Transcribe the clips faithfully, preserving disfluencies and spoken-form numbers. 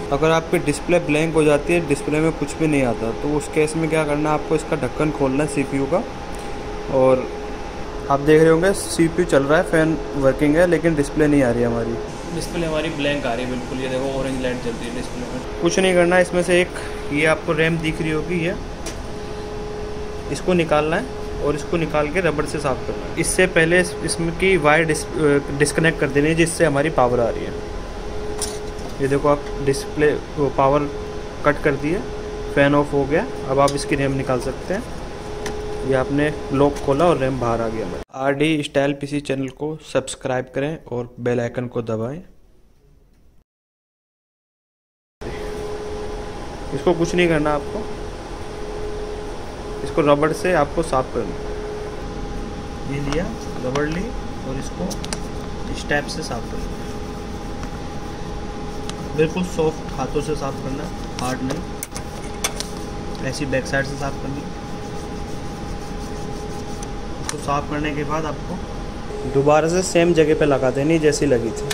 अगर आपकी display blank हो जाती है, डिस्प्ले में कुछ भी नहीं आता, तो उस केस में क्या करना है, आपको इसका ढक्कन खोलना है सीपीयू का। और आप देख रहे होंगे सीपीयू चल रहा है, फ़ैन वर्किंग है, लेकिन डिस्प्ले नहीं आ रही है हमारी। डिस्प्ले हमारी ब्लैंक आ रही है बिल्कुल। ये देखो ऑरेंज लाइट जल रही है डिस्प्ले में। कुछ नहीं करना है, इसमें से एक ये आपको रैम दिख रही होगी, ये इसको निकालना है और इसको निकाल के रबड़ से साफ़ करना है। इससे पहले इसमें की वायर डिस, डिस्कनेक्ट कर देनी है, जिससे हमारी पावर आ रही है। ये देखो आप डिस्प्ले पावर कट कर दी है, फ़ैन ऑफ हो गया। अब आप इसकी रैम निकाल सकते हैं। ये आपने लॉक खोला और रैम बाहर आ गया हमारा। R D style PC channel को सब्सक्राइब करें और बेल आइकन को दबाएं। इसको कुछ नहीं करना आपको, इसको रबड़ से आपको साफ करना। ये लिया रबड़ ली और इसको इस टाइप से साफ करना, बिल्कुल सॉफ्ट हाथों से साफ करना, हार्ड नहीं। ऐसी बैक साइड से साफ करनी। इसको साफ करने के बाद आपको दोबारा से सेम जगह पे लगा देनी जैसी लगी थी।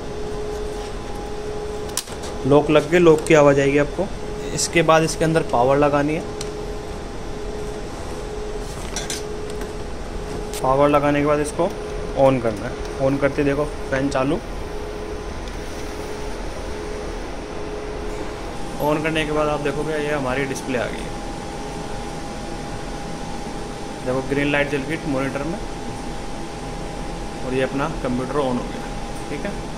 लॉक लग गए, लॉक की आवाज़ आएगी आपको। इसके बाद इसके अंदर पावर लगानी है। पावर लगाने के बाद इसको ऑन करना है। ऑन करते देखो फैन चालू। ऑन करने के बाद आप देखोगे ये हमारी डिस्प्ले आ गई है। देखो ग्रीन लाइट जल गई मॉनिटर में और ये अपना कंप्यूटर ऑन हो गया। ठीक है।